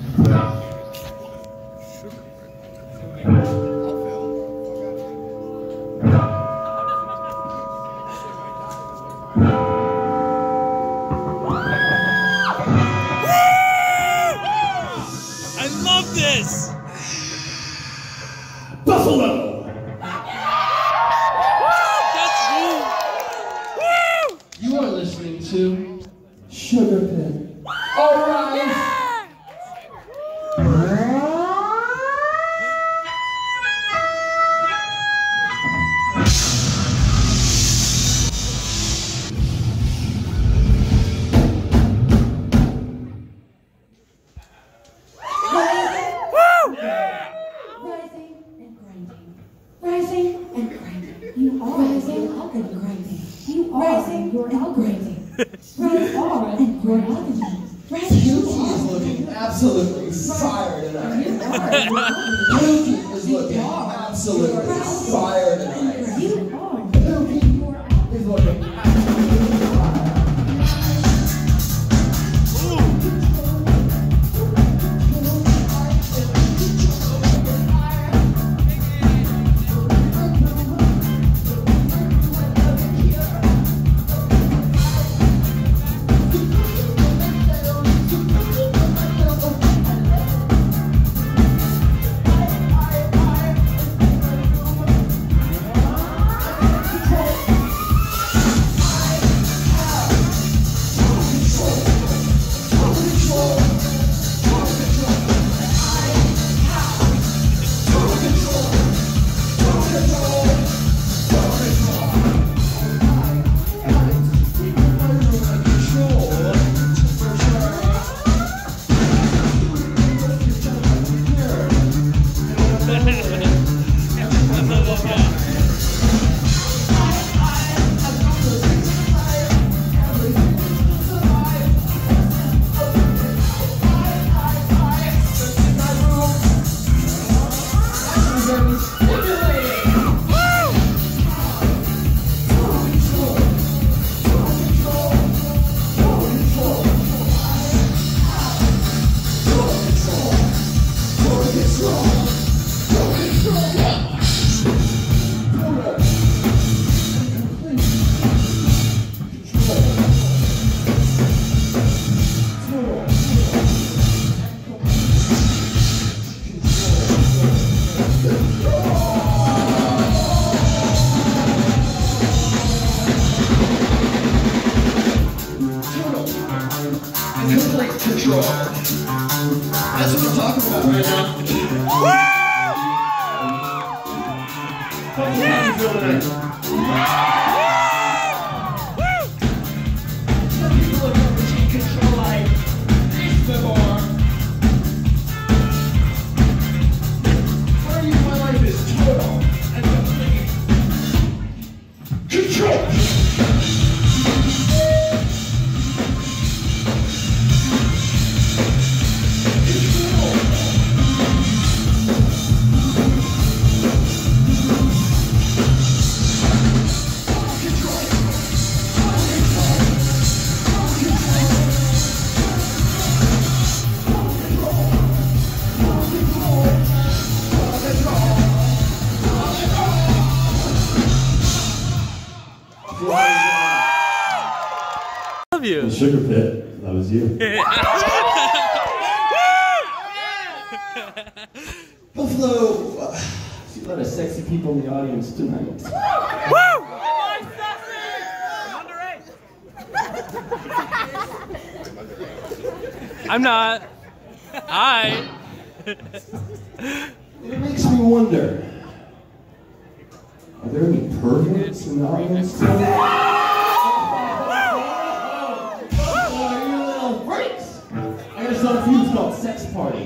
I love this! Buffalo! That's cool! You are listening to Sugar Pit. All right! Absolutely fire tonight. Pookie is looking absolutely fire tonight. Pookie is looking absolutely fire. Complete control. That's what we're talking about right now. How do you feel tonight? Some people have never achieved control like this before. Part of my life is total and complete control. You. The Sugar Pit, that was you. Buffalo, see a lot of sexy people in the audience tonight. Woo! I'm not. Hi. It makes me wonder, are there any perverts in the audience tonight? There's a fuse called Sex Party.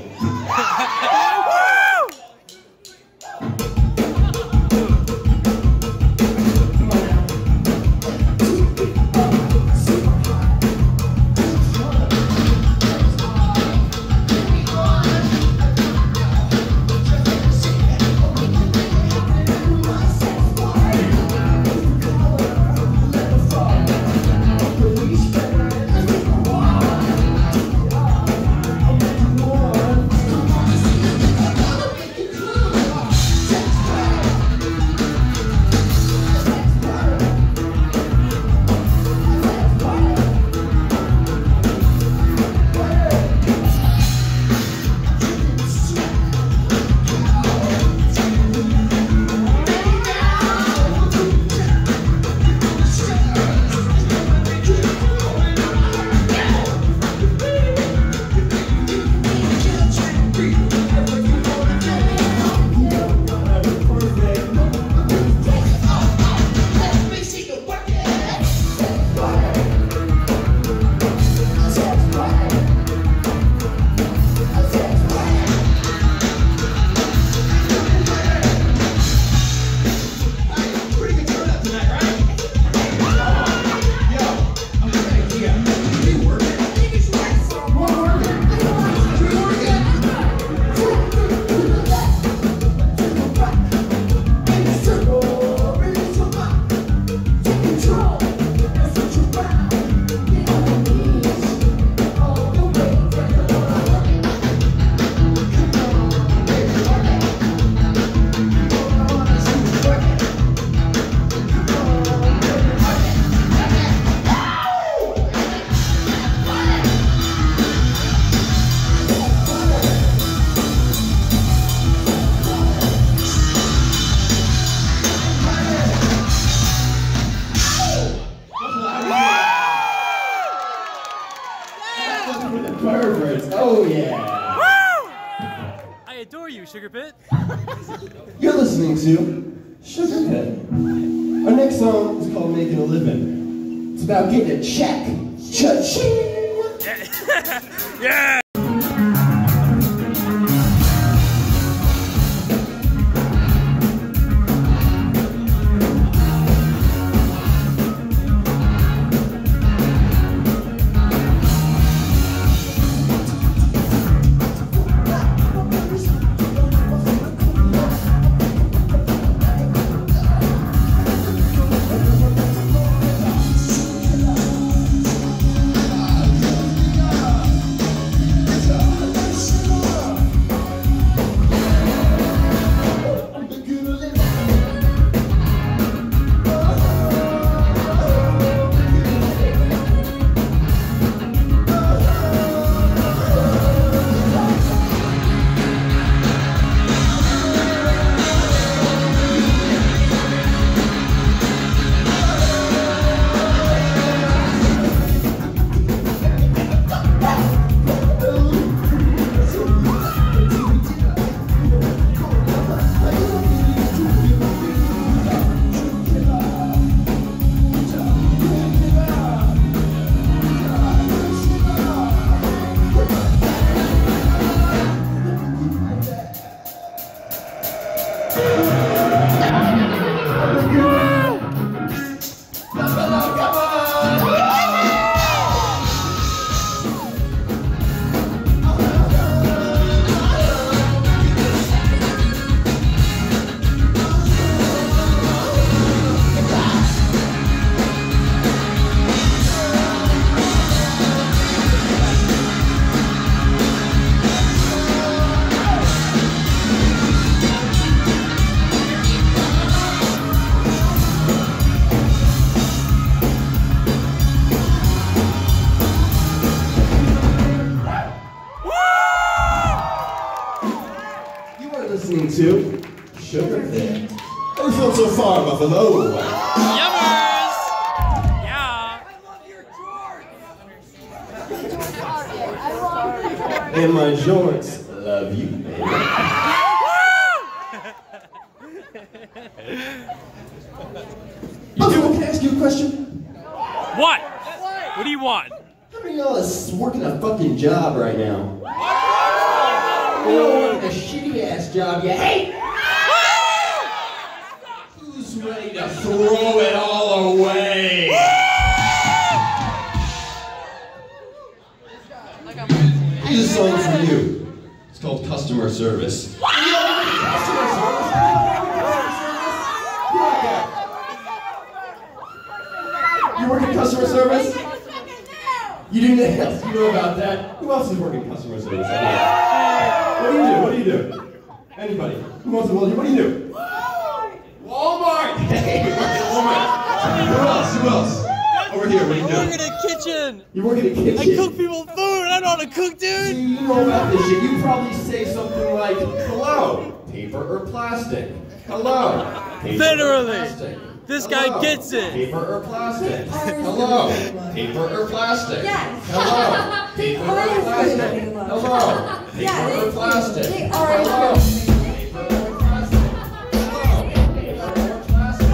Perverts. Oh yeah. I adore you, Sugar Pit. You're listening to Sugar Pit. Our next song is called Making a Living. It's about getting a check. Cha-ching! Yeah! Listening to Sugar Pit. How do you feel so far, Buffalo? Yummers! Yeah! And my jorts love you, baby. Buffalo, can I ask you a question? What? What do you want? How many of y'all is working a fucking job right now? You're working a shitty-ass job you hate! Who's ready to throw it all away? Here's a song for you. It's called Customer Service. Customer Service? You work in customer service? You do nails. You know about that. Who else is working customer service? What do you do? What do you do? Anybody? Who wants to? What do you do? Walmart! Hey, you work at Walmart. Who else? Who else? Over here, what do you do? I work in a kitchen. You work in a kitchen? I cook people food. I know how to cook, dude. See, you know about this shit. You probably say something like, hello, paper or plastic? Hello, paper Literally. or plastic? This Hello, guy gets it. Paper or plastic? Hello, paper or plastic? Yes. Hello, paper or plastic? Hello, paper or plastic? They are. Hello, paper or plastic? Hello, paper or plastic?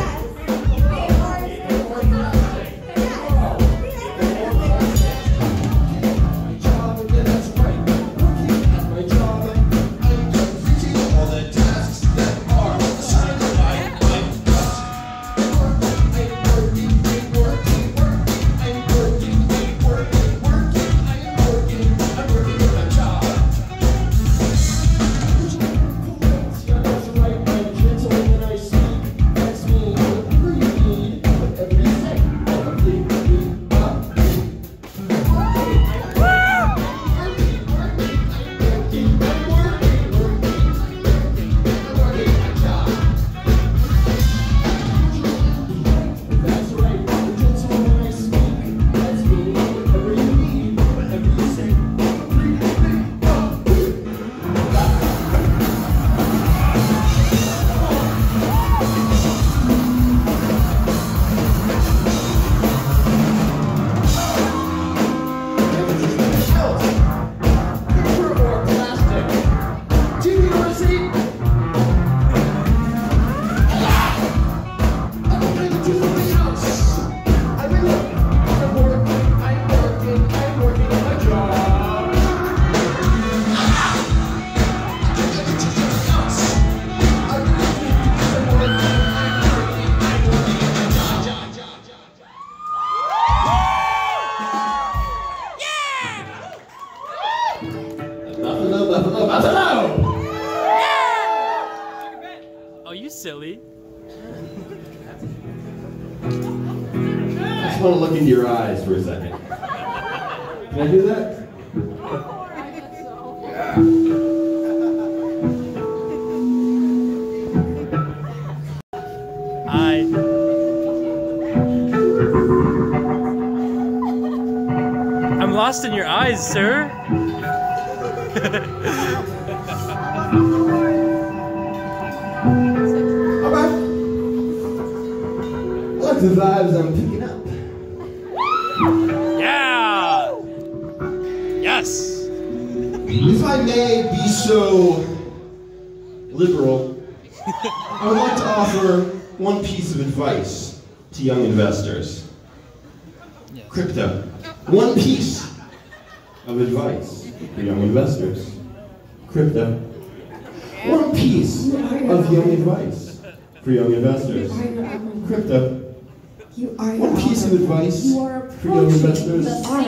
My job, yeah, that's right. My job, I'm just teaching all the tasks that are assigned by my boss. I'm working, just want to look into your eyes for a second. Can I do that? I'm lost in your eyes, sir. Alright. Look, the vibes I'm picking up. Yeah! Yes! If I may be so liberal, I would like to offer one piece of advice to young investors. Yes. Crypto. One piece of advice for young investors. Crypto. One piece of young advice for young investors. Crypto. One piece of advice for young investors.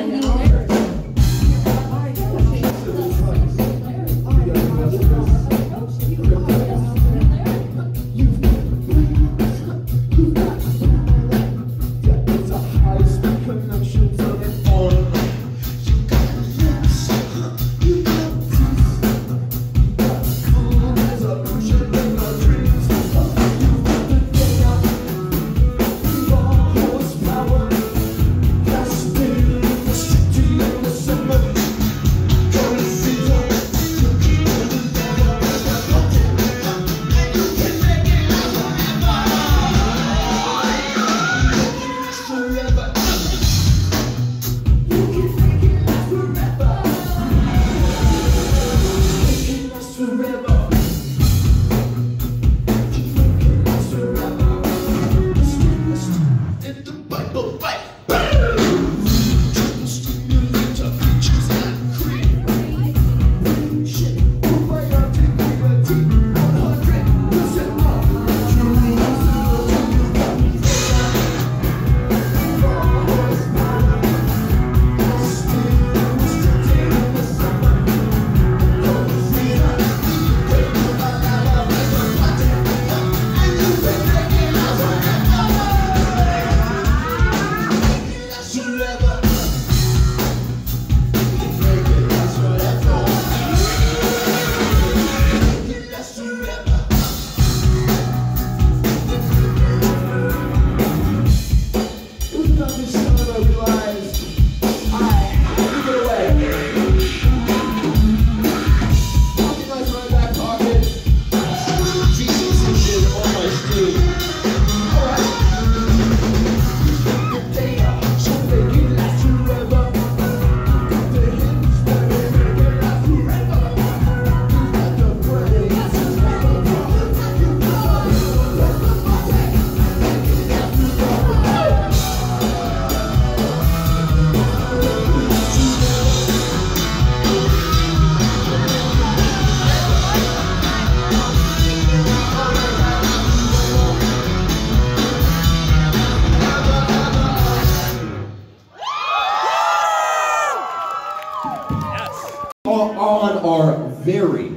On our very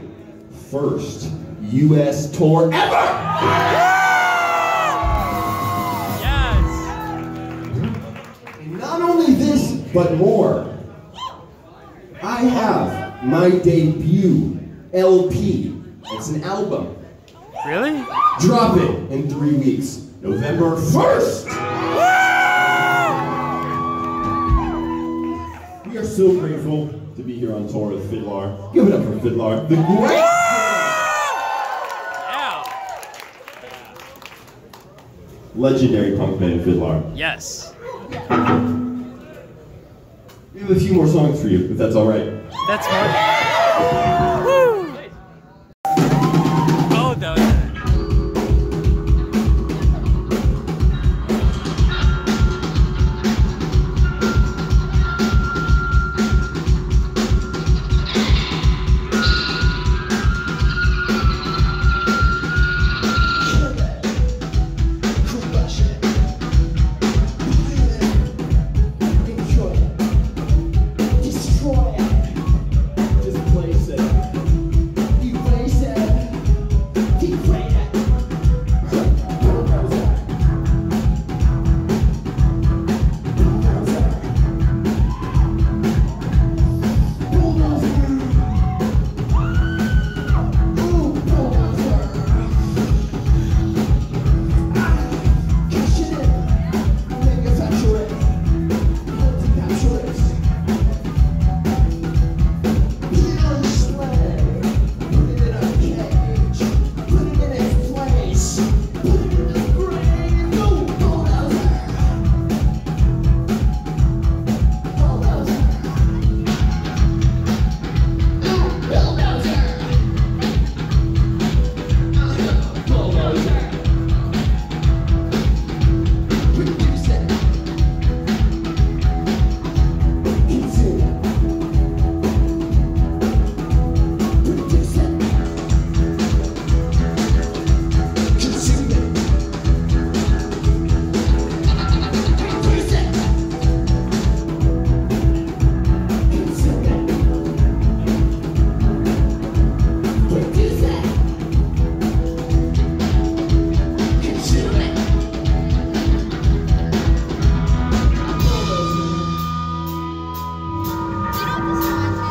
first U.S. tour ever! Yes! Not only this, but more. I have my debut LP. It's an album. Really? Drop it in 3 weeks. November 1st! We are so grateful to be here on tour with Fiddlar. Give it up for Fiddlar, the great! Yeah! Legendary punk band Fiddlar. Yes. We have a few more songs for you, if that's all right. That's fun. Woo! Oh, that was Destroy it. Displace it.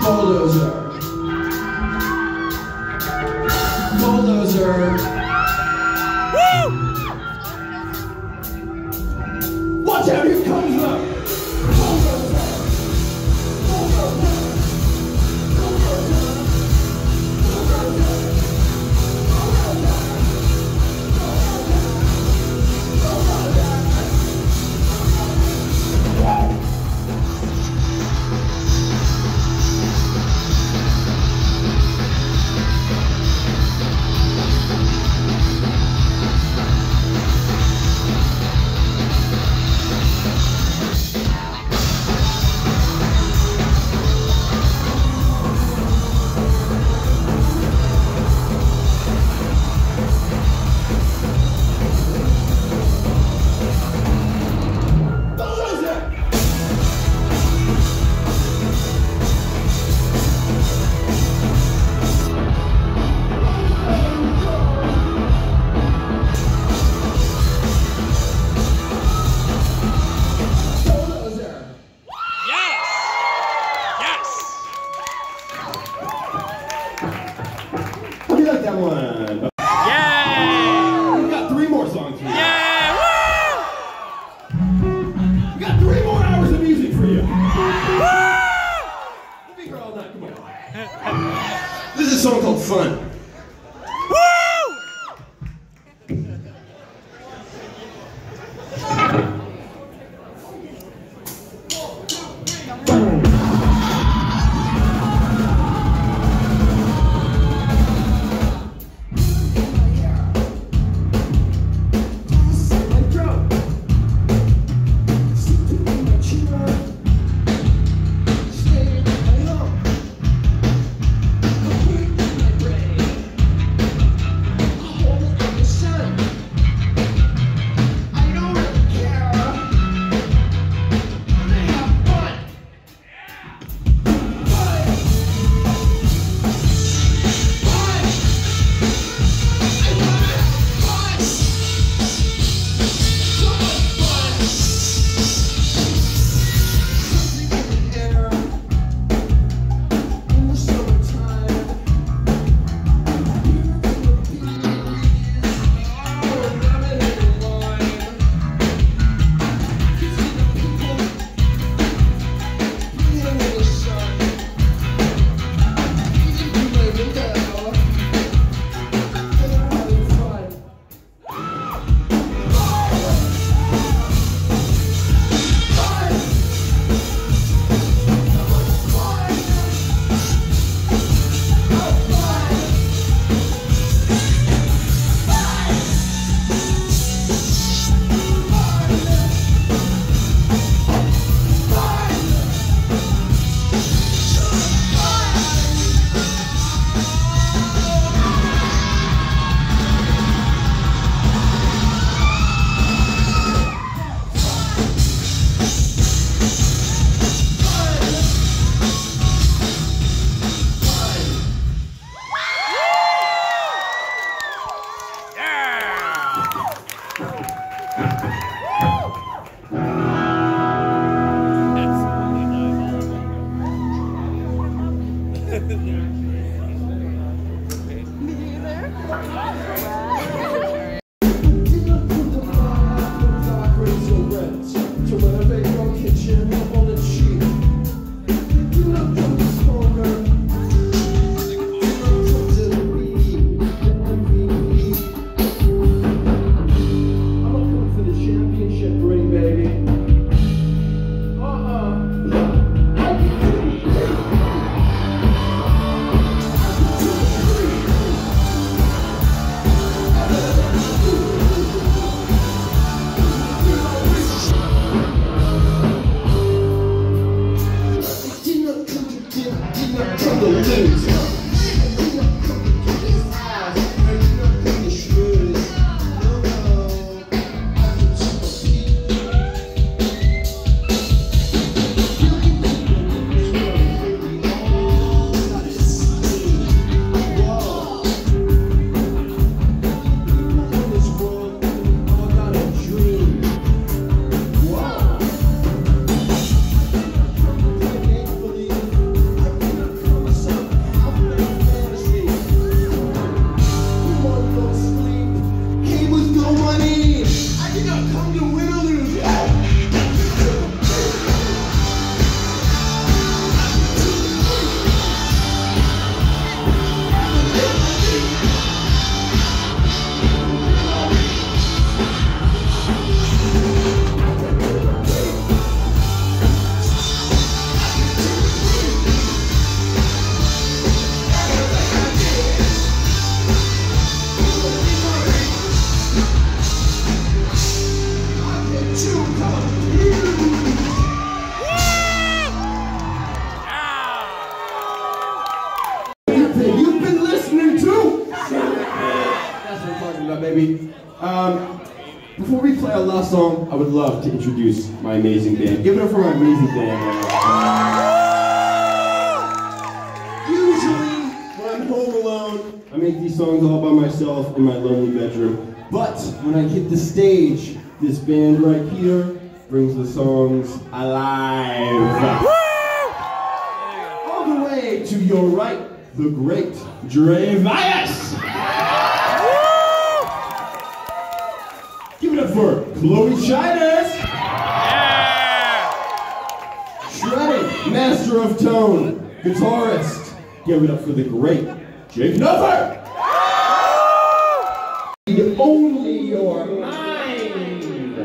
Bulldozer. Bulldozer. Woo! Watch out, here comes the bulldozer. Bulldozer. How do you like that one? Yay! We've got 3 more songs for you. Yay! Woo! We got 3 more hours of music for you. Woo! We'll be here all night. Come on. This is a song called Fun. Woo! play our last song, I would love to introduce my amazing band. Give it up for my amazing band. Usually, when I'm home alone, I make these songs all by myself in my lonely bedroom. But when I hit the stage, this band right here brings the songs alive. All the way to your right, the great Dre Vias. Give it up for Chloe Shiners. Shredding, master of tone, guitarist. Give it up for the great Jake Nuffer. Only your mind.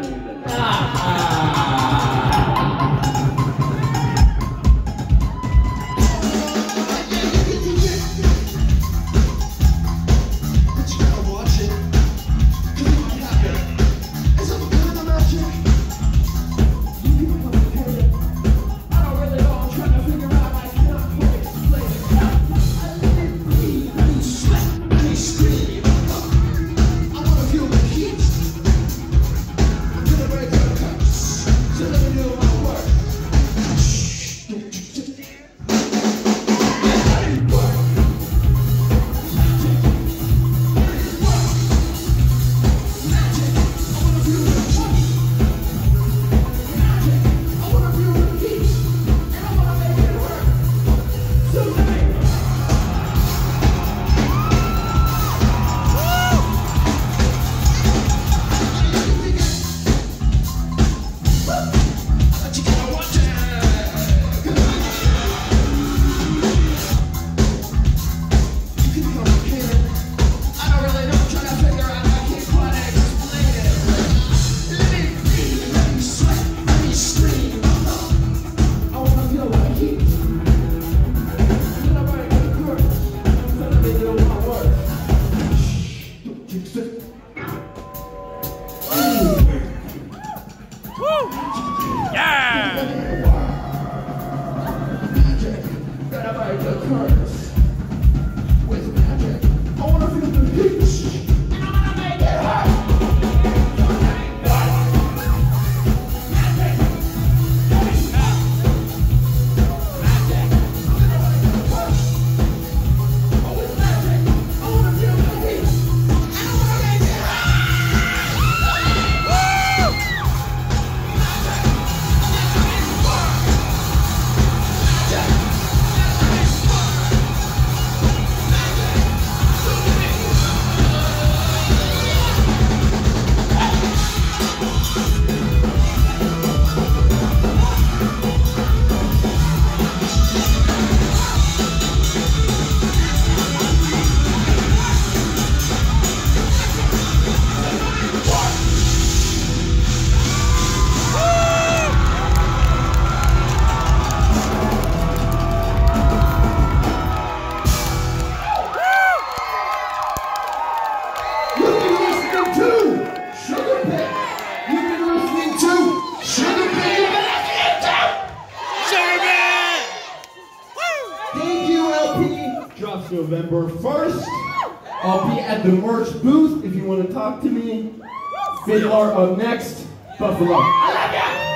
November 1st. I'll be at the merch booth if you want to talk to me. Fiddler up next. Buffalo. I love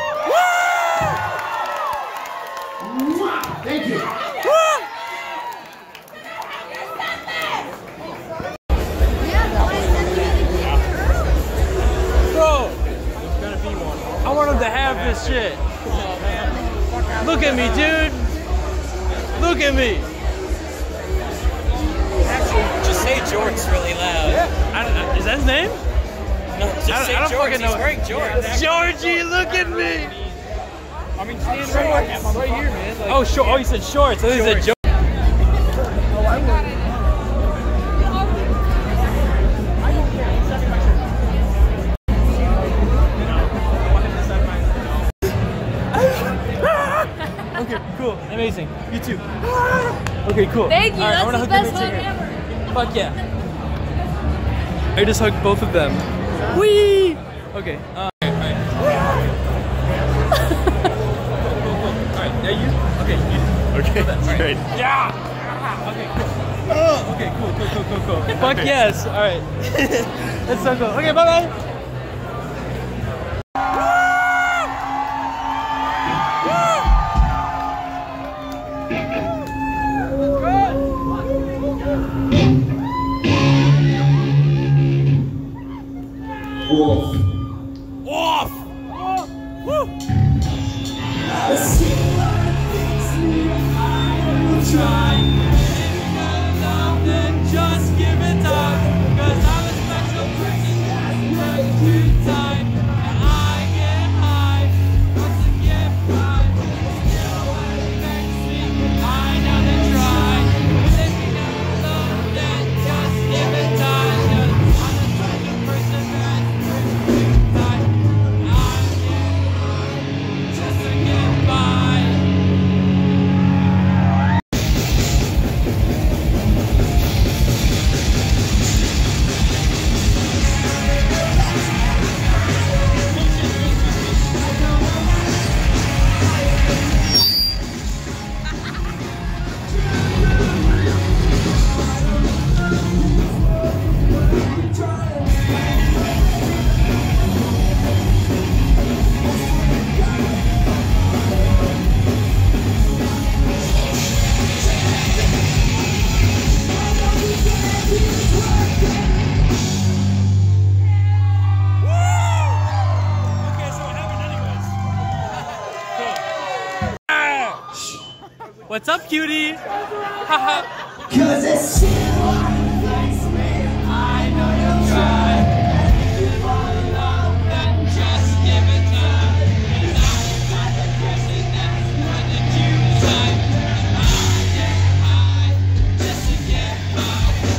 ya! Mwah! Thank you. Bro, I want him to have this shit. Look at me, dude. Look at me. Just say Jorts really loud. Yeah. Is that his name? No, just say George. He's wearing jorts. Georgie, look at me. I mean, stand right here, man. Like, oh, oh, you said shorts. I think you said George. Okay, cool, amazing. You too. Okay, cool. Thank you. Right, That's the best hug ever. Fuck yeah. I just hugged both of them. Whee! Okay. Alright. Alright, now you? Okay, you. Okay, that's right. great. Yeah! Okay, cool. Okay, cool. Fuck yes. Alright. That's so cool. Okay, bye-bye. Wolf. Off! Woo! Try. If you got love, then just give it time. 'Cause I'm a special person that's worth your time. And I get high, once I get by. Still when it makes me, I never try. But if you got love, then just give it time. 'Cause I'm a special person that's worth your time. And I get high, just to get by. What's up, cutie? Haha. 'Cause it's still makes me, I know you'll try. If you fall in love, then just give it time. 'Cause I'm not the person that's wanted you time. And I get high just to get by.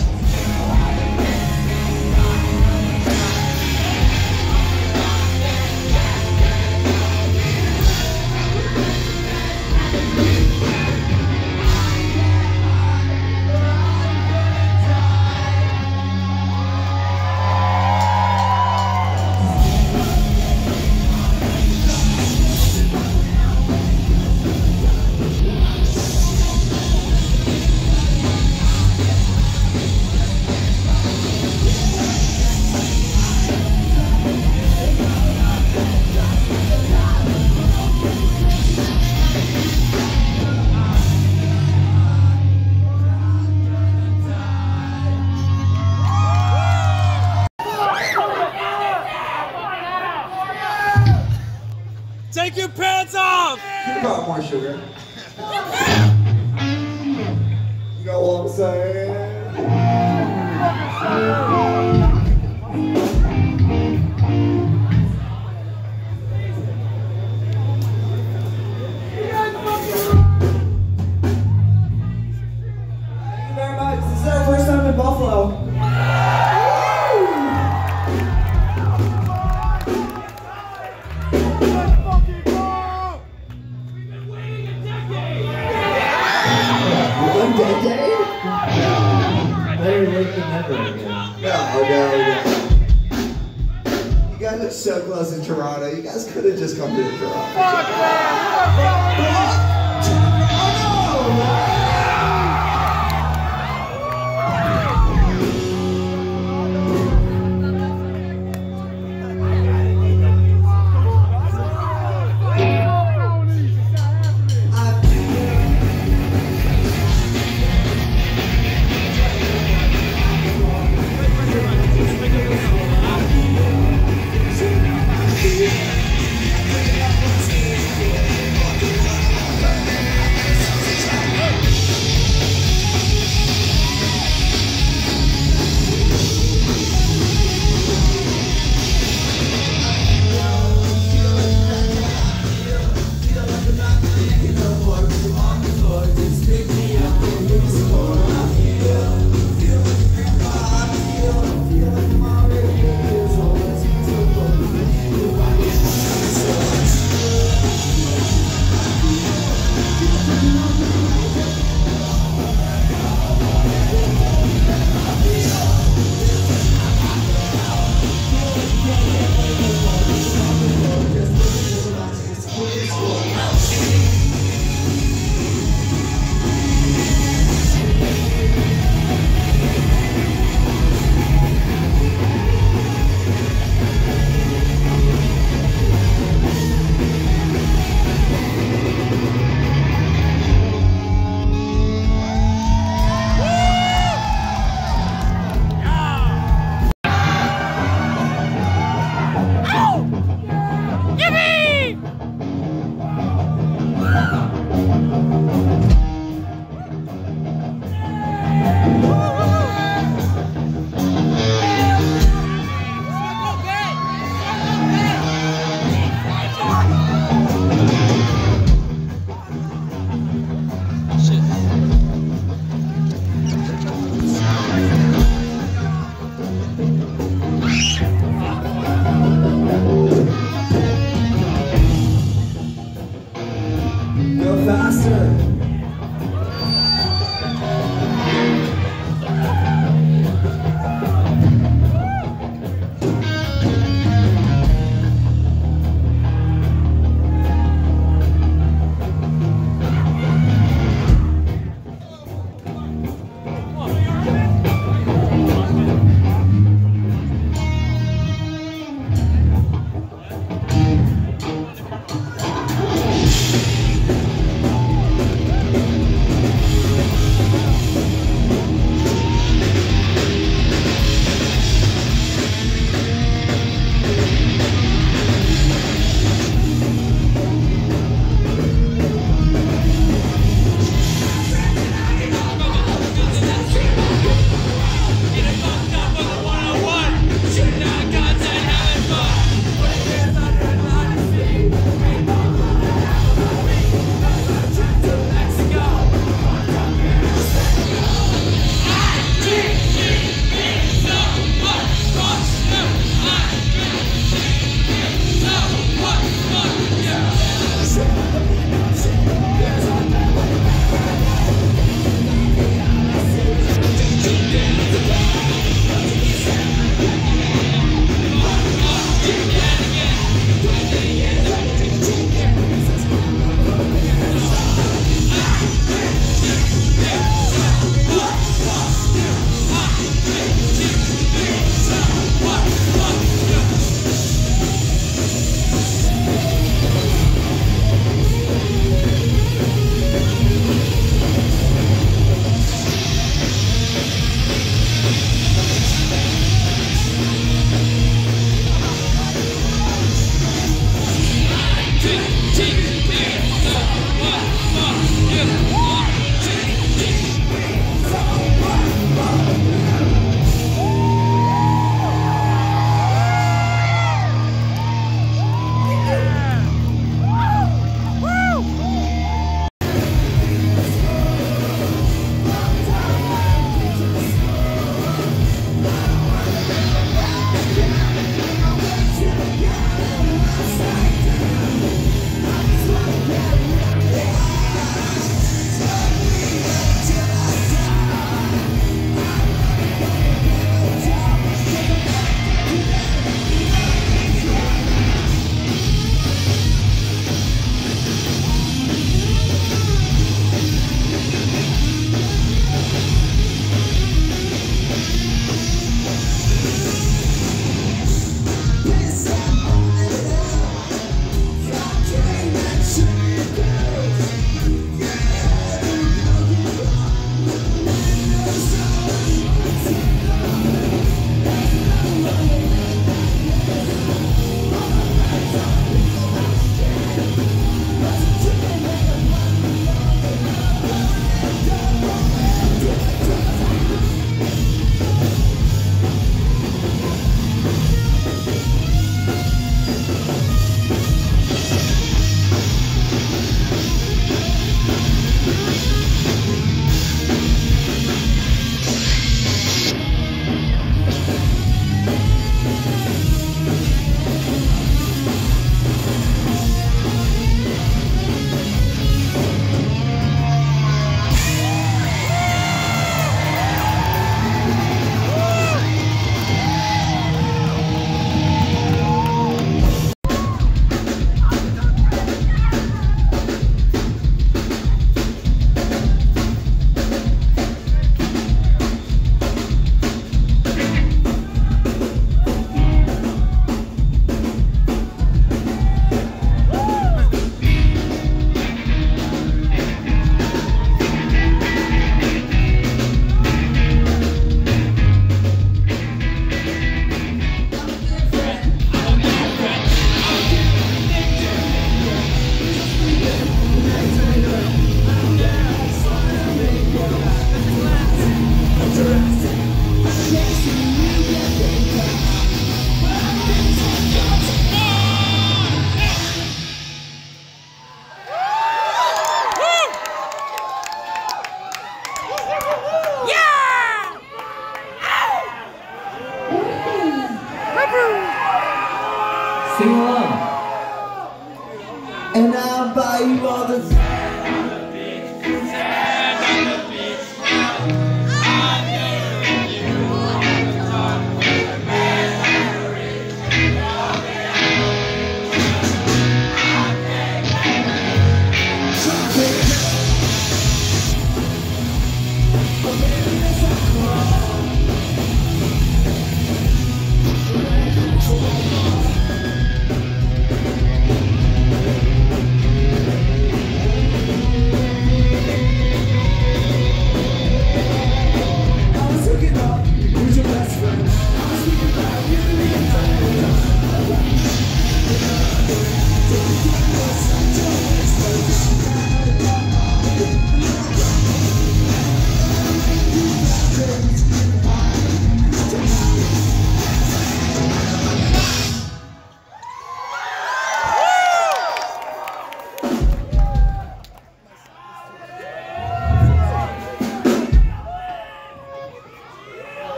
Take your pants off! You got more sugar. You know what I'm saying? Thank you very much. This is our first time in Buffalo. You guys are so close in Toronto. You guys could have just come to Toronto. Toronto!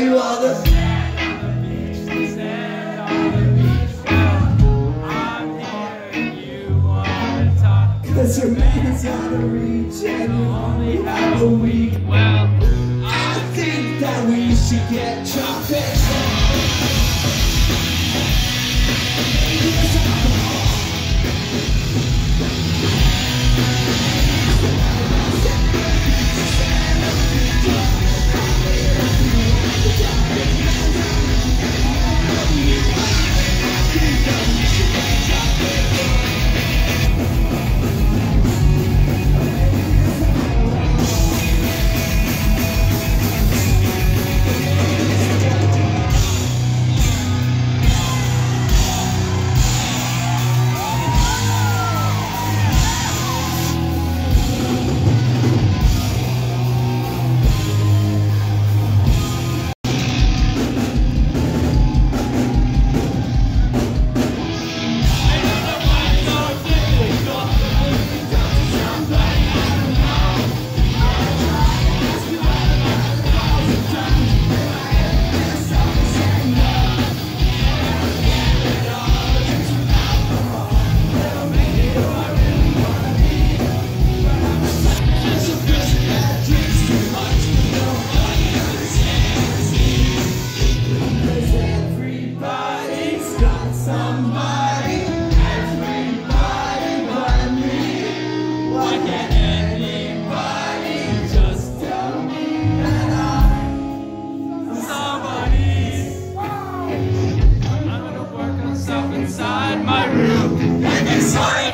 you on the cause your man's out of reach and you only have a week. Well, I think that we should get trumpets. inside my room. And it's like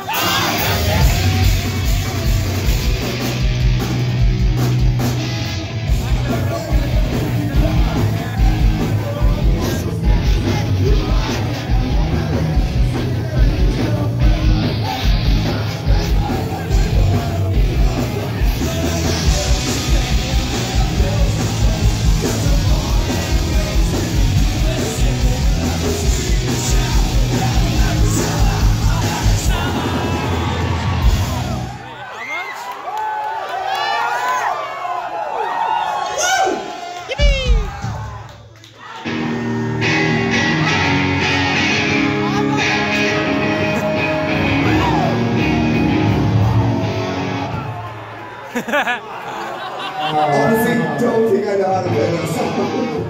honestly, don't think I know how to play that song.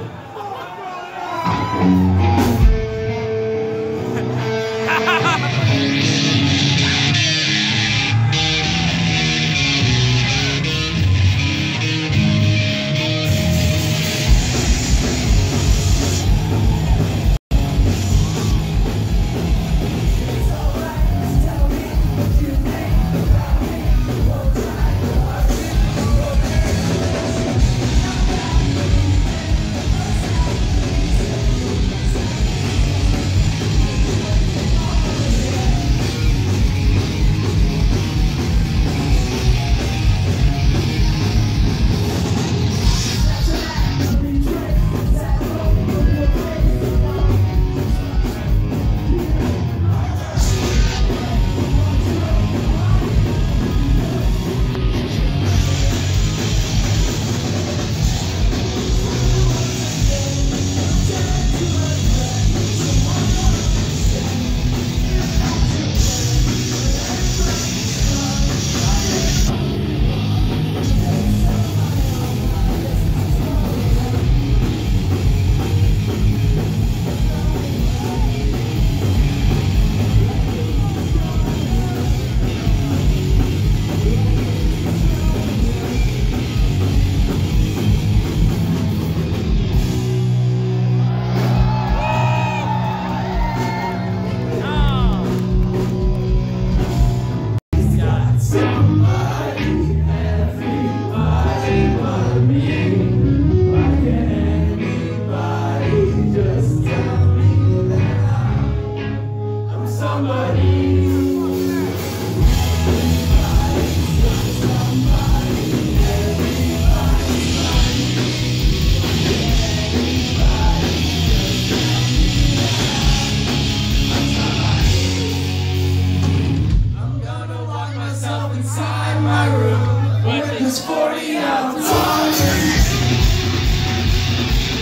inside my room with this 40 outside.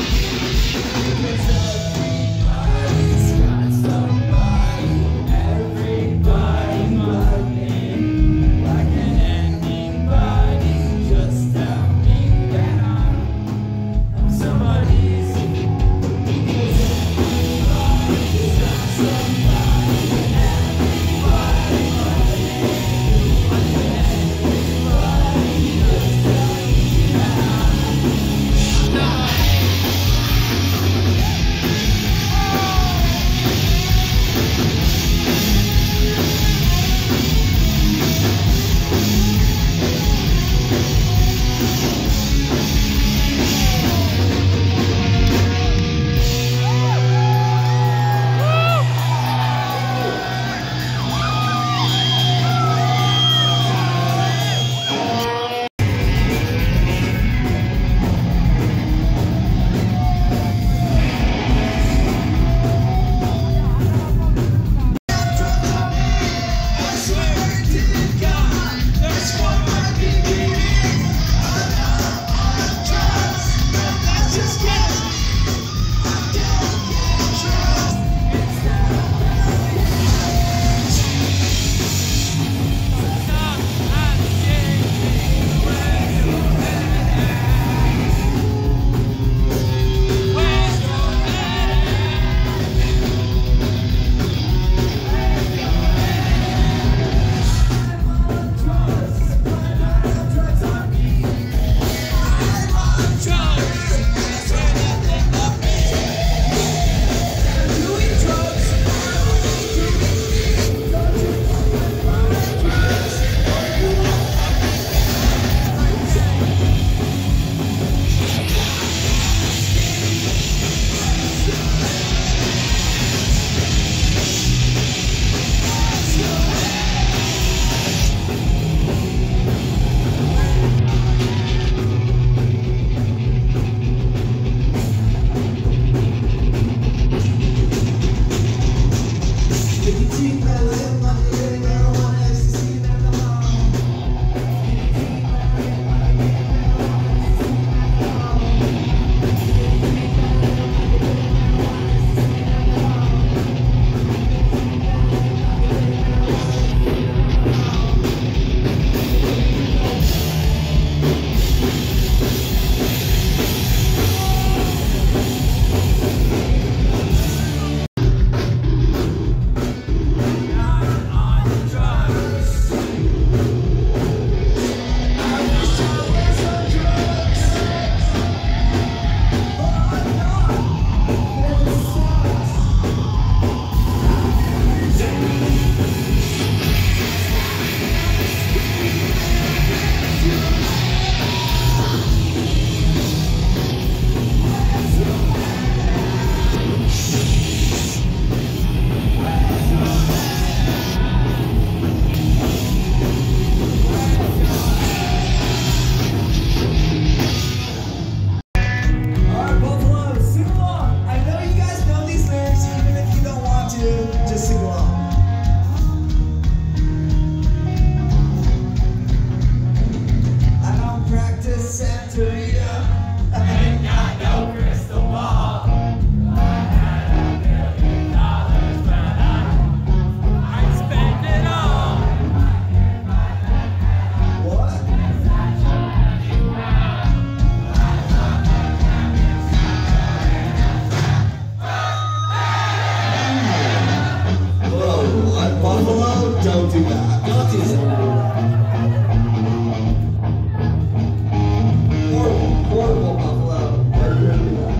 Don't do that. Don't do that. Horrible Buffalo. Don't do that.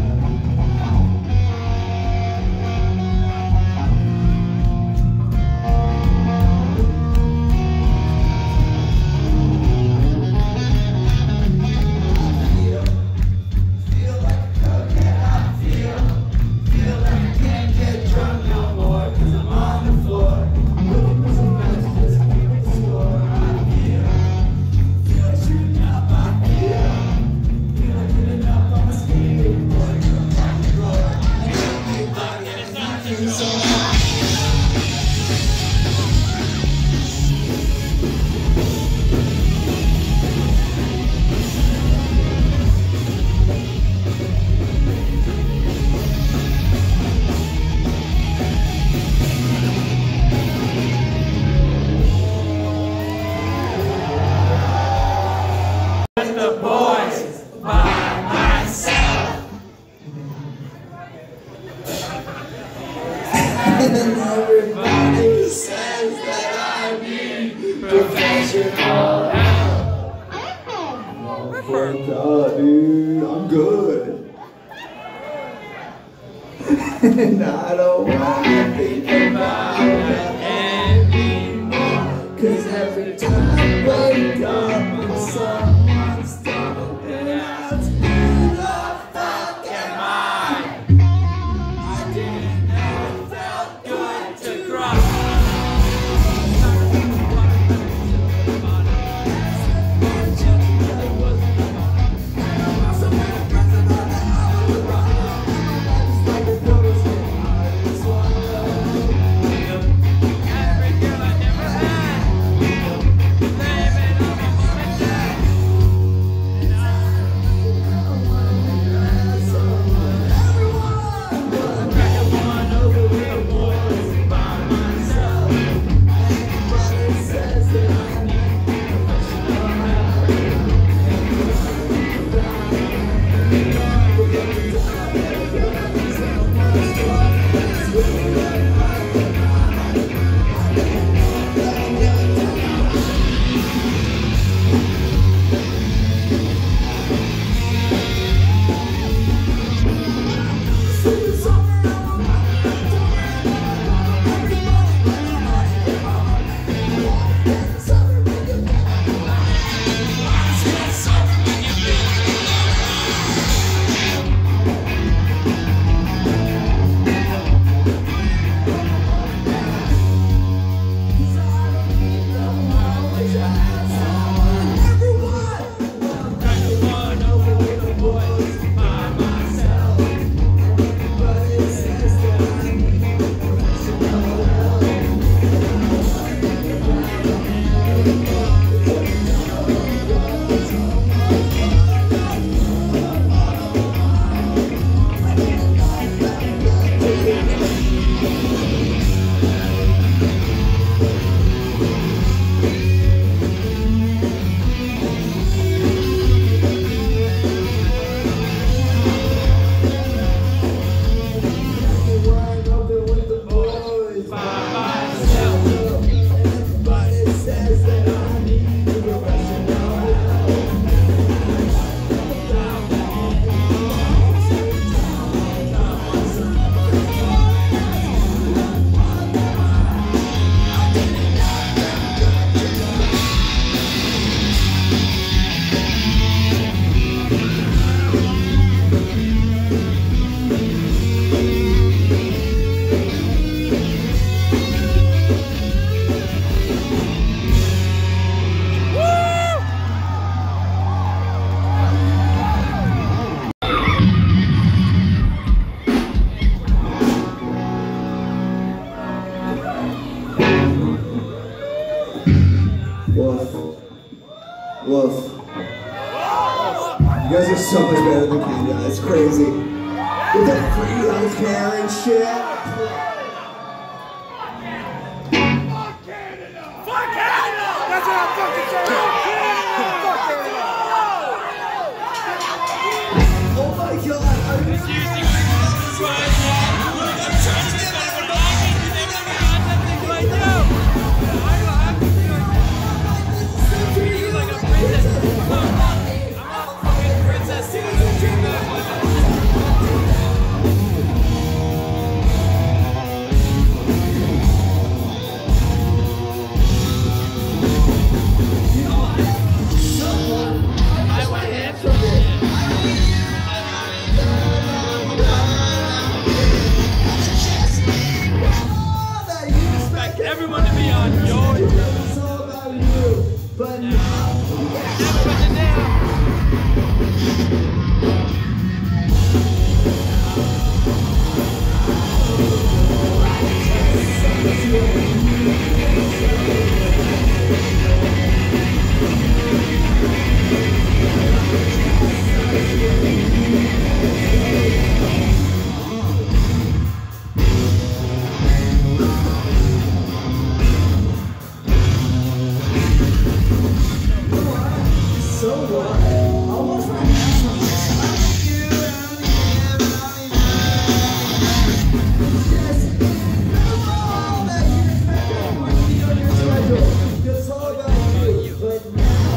Everybody says that I need professional help. Oh God, dude, I'm good. And I don't want to think about it anymore. 'Cause every time I wake up and someone's done it, and that's who the fuck am I? I didn't know it felt good to cry. Woof. You guys are so much better than Canada. It's crazy. With that free healthcare and shit. Fuck Canada! Fuck Canada! That's what I'm fucking saying! Fuck Canada! Oh my God! I know. It's all about you, but now so what? Almost right now. It's all about you, but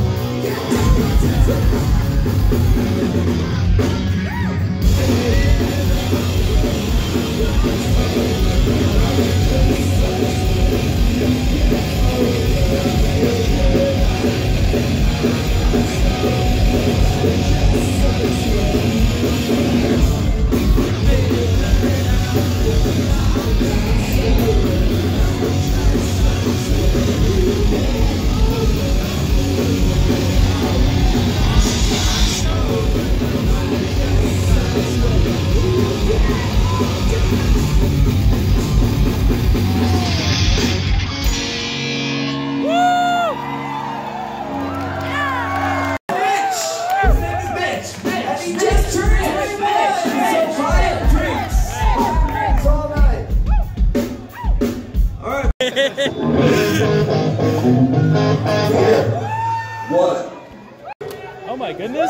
What? Oh my goodness.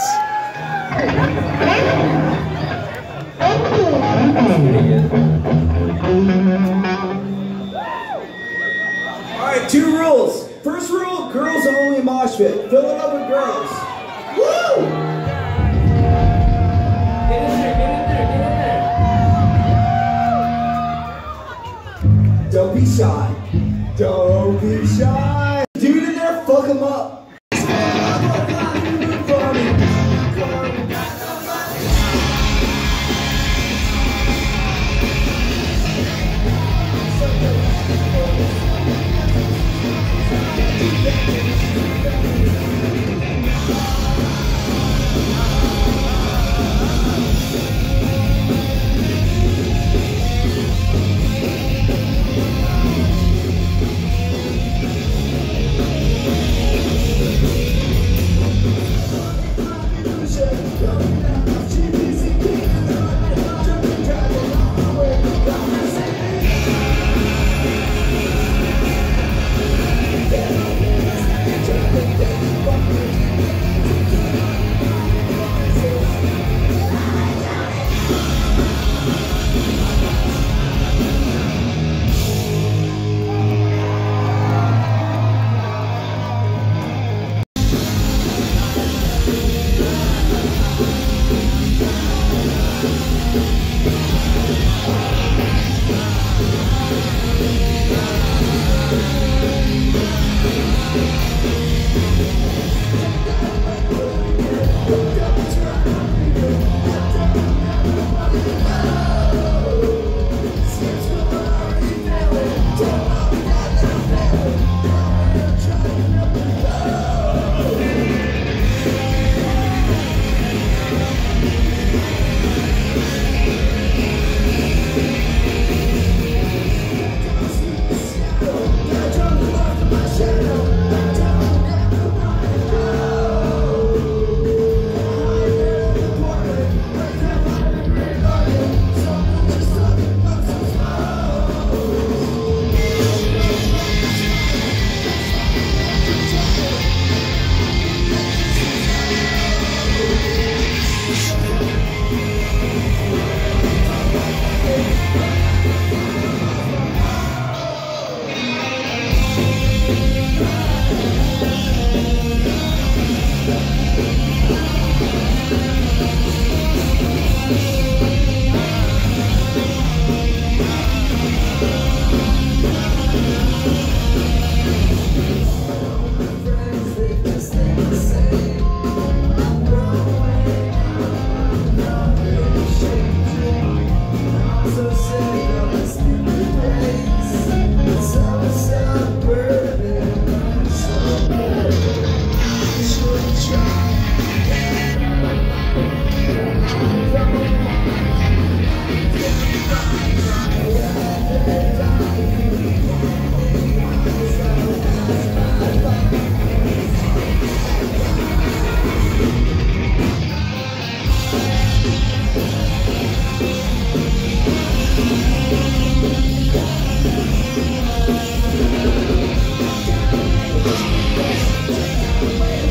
Alright, 2 rules. First rule, girls only mosh pit. Fill it up with girls. Woo! Get in there, get in there, get in there. Don't be shy. Don't be shy. Dude in there, fuck him up.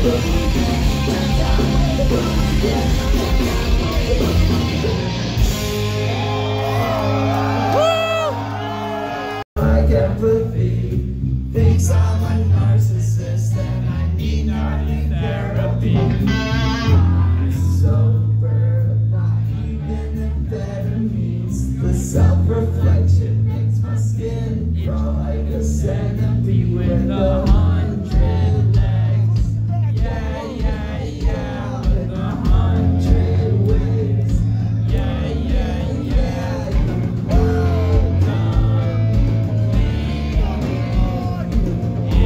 Like empathy, thinks I'm a narcissist and I need therapy. I'm sober, not even amphetamines. The self-reflection makes my skin crawl like a centipede with 100 legs. Yeah, yeah, yeah, with 100 wings. Yeah, yeah, yeah, you welcome.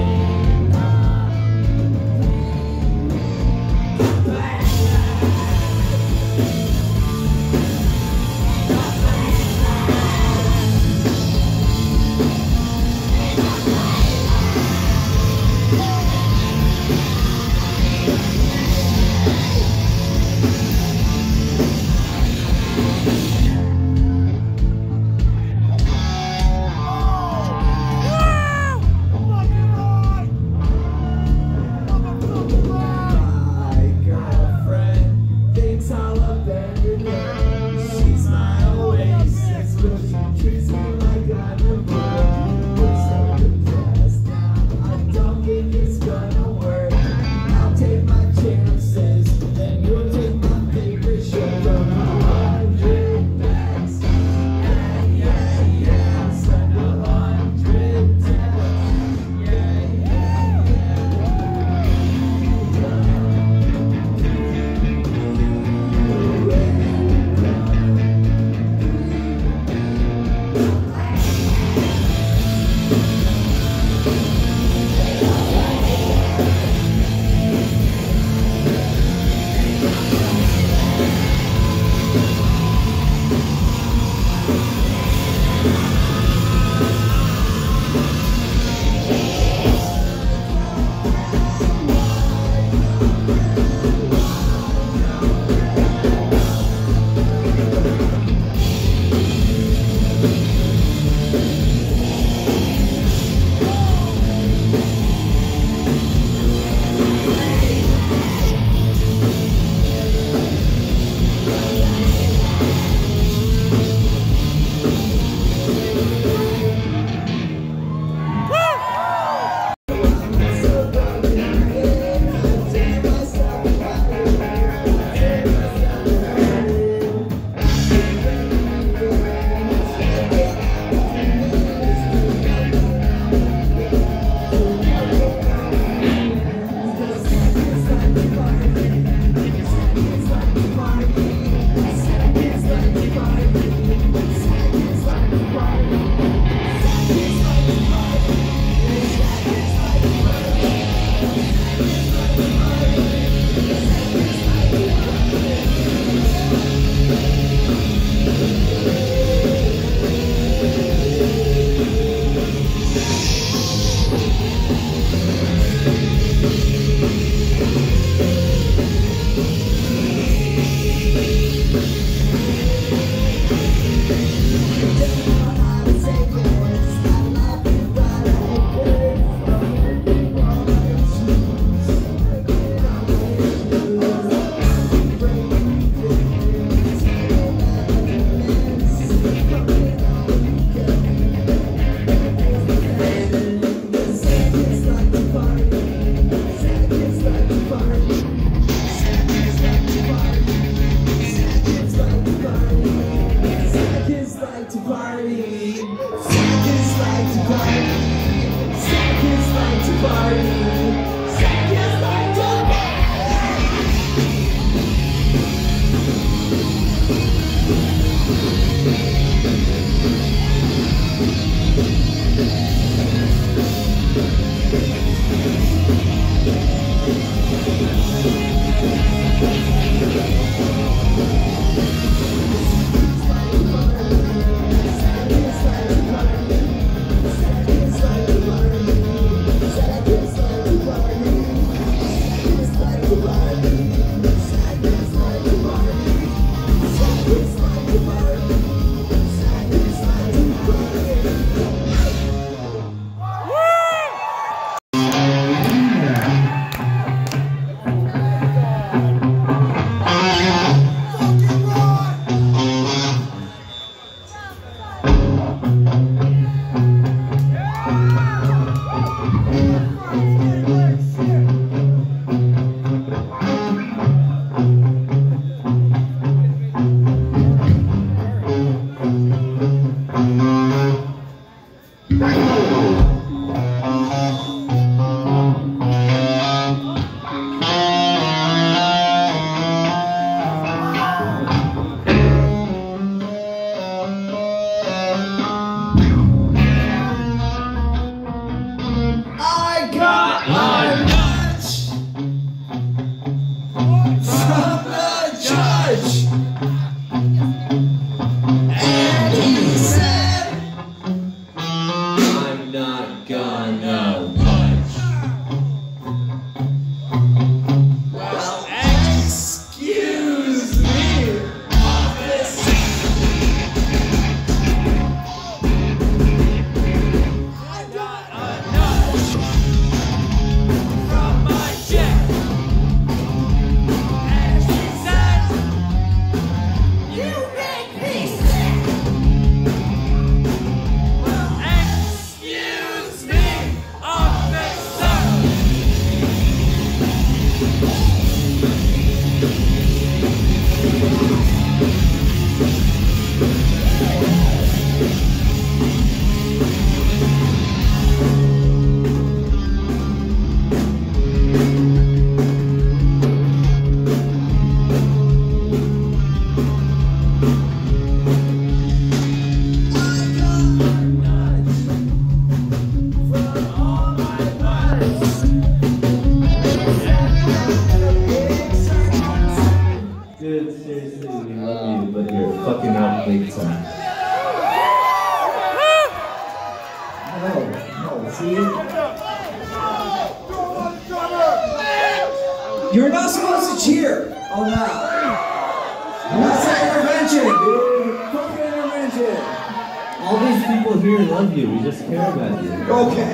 You're not supposed to cheer on that. That's an intervention, dude. Fucking intervention. All these people here love you. We just care about you. Okay.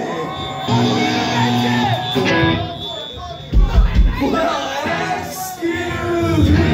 Well, excuse me.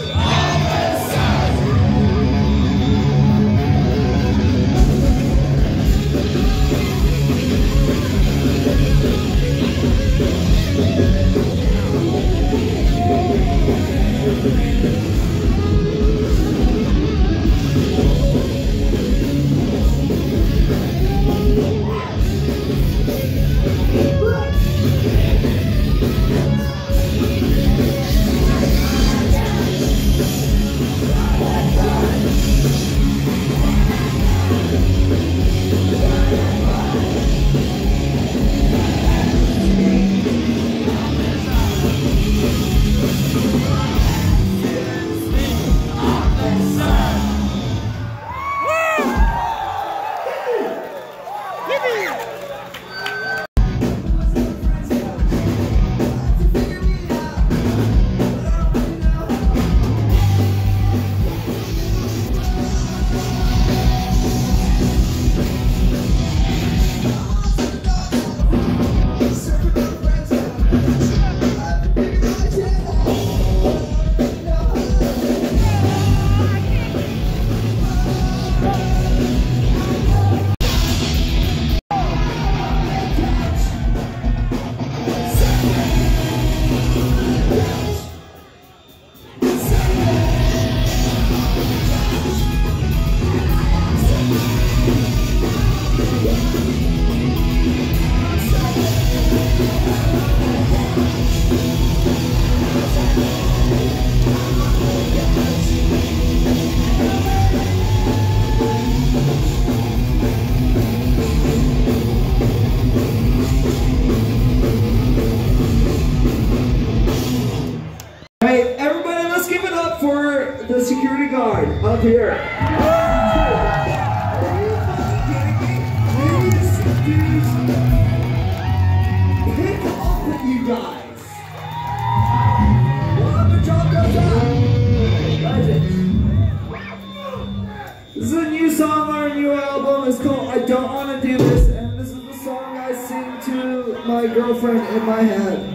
Hey, everybody, let's give it up for the security guard up here. Are you fucking kidding me? These dudes. Pick up with you guys. Well, the job goes on. This is a new song on our new album. It's called I Don't Want to Do This, and this is the song I sing to my girlfriend in my head.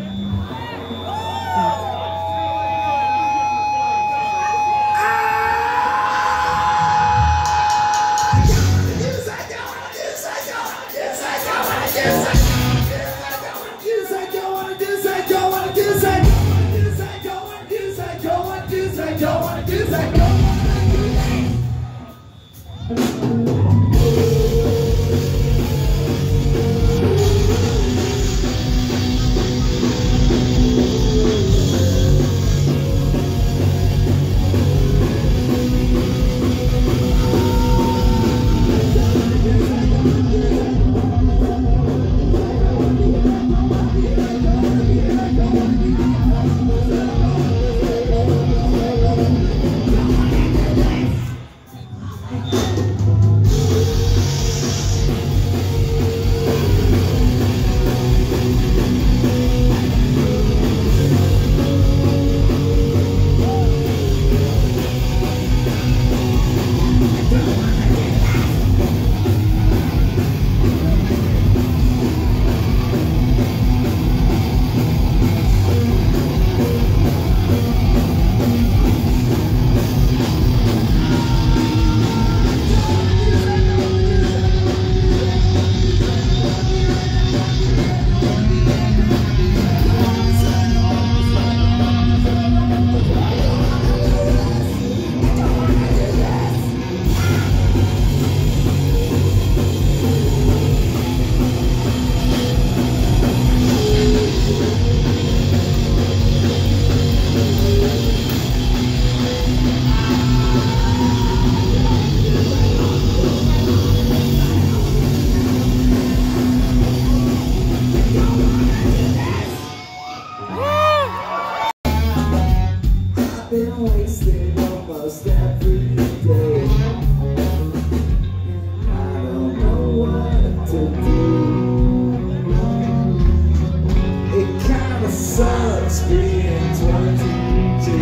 must be in 22.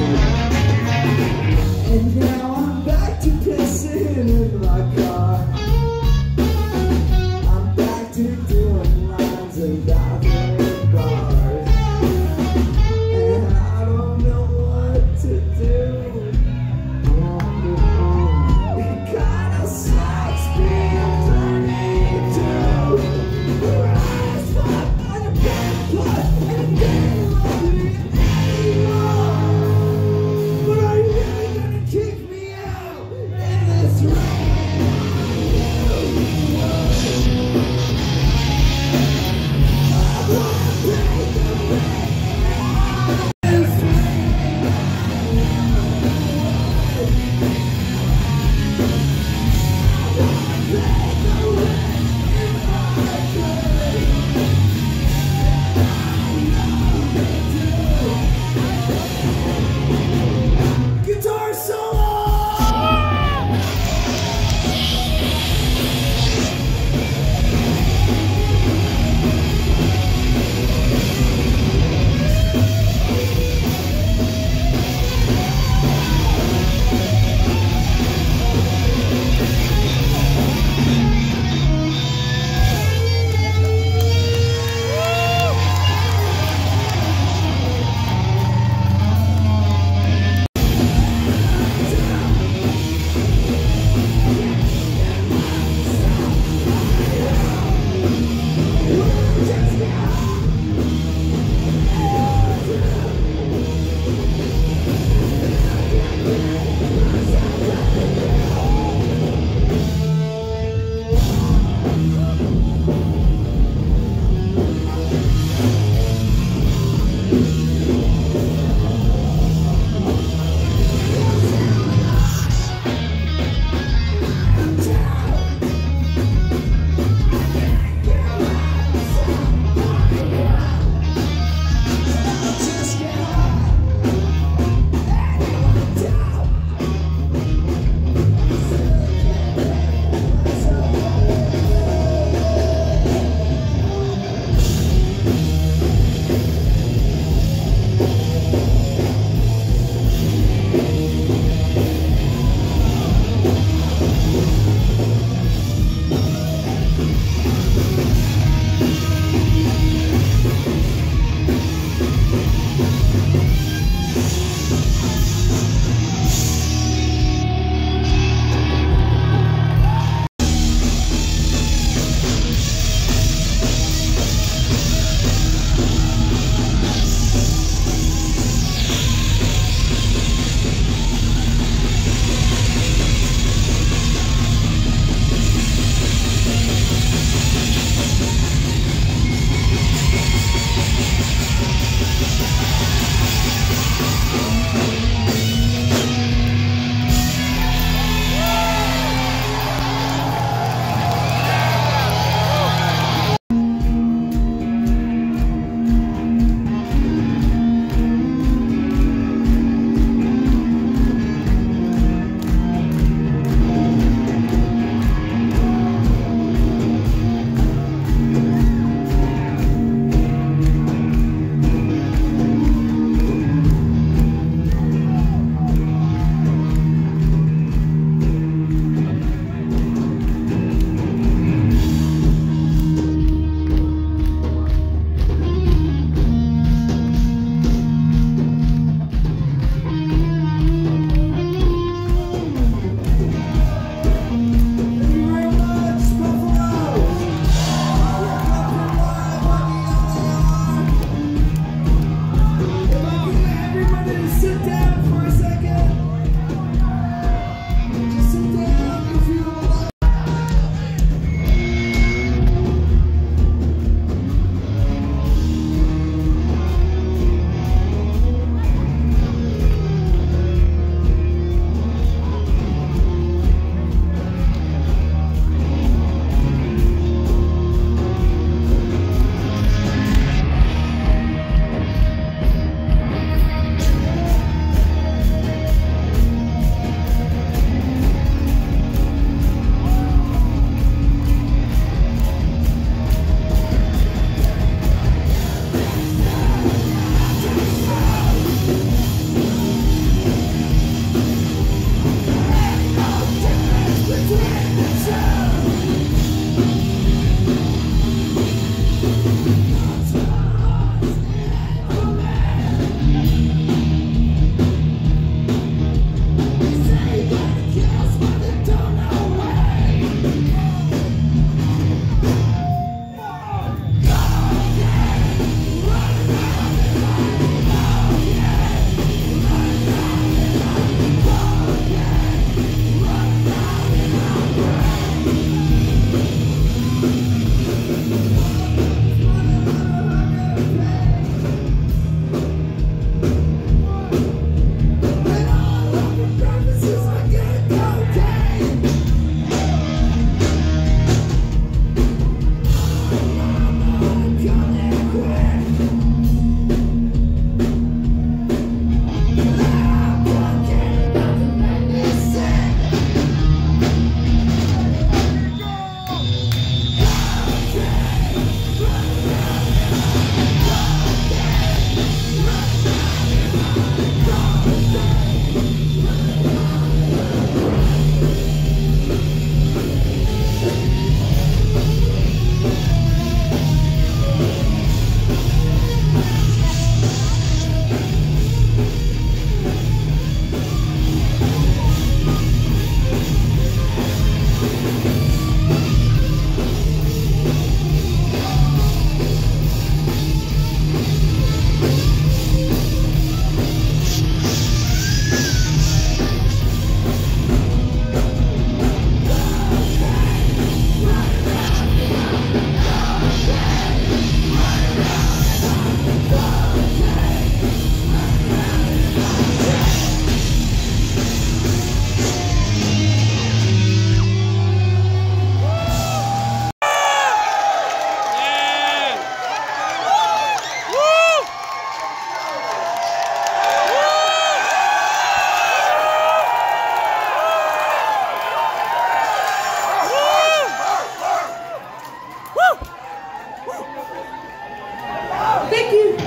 And now I'm back to pissing in my car. I'm back to doing lines and bathroom bars. And I don't know what to do. It kinda sucks being 32. Your eyes fuck on your back foot and you don't love me anymore. But are you really gonna kick me out in this room? I wanna break the bed. This room.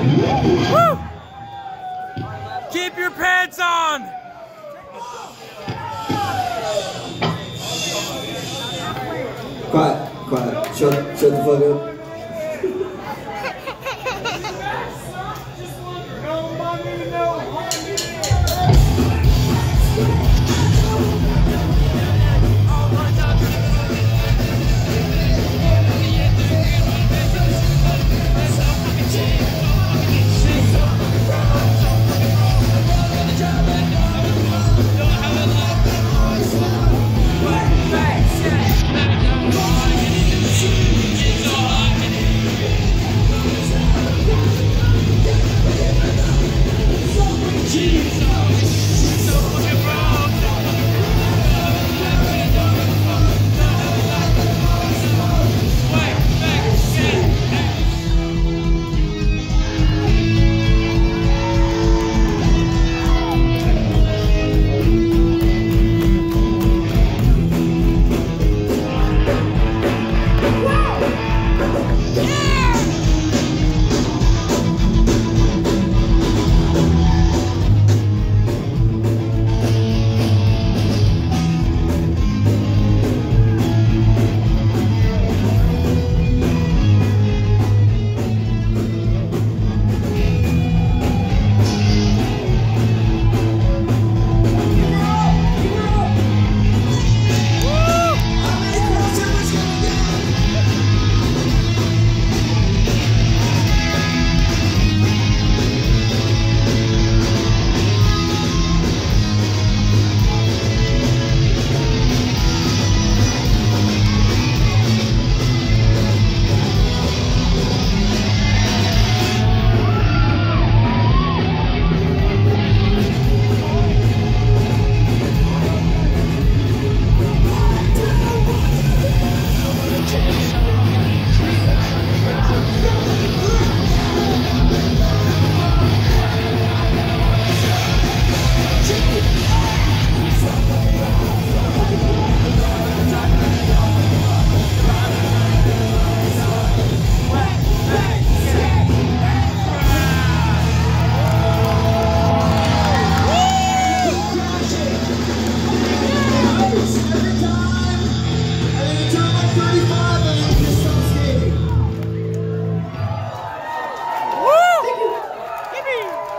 Woo! Keep your pants on! Quiet, quiet. Shut the fuck up.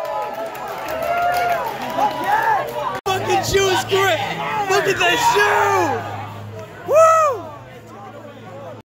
Look at the shoes!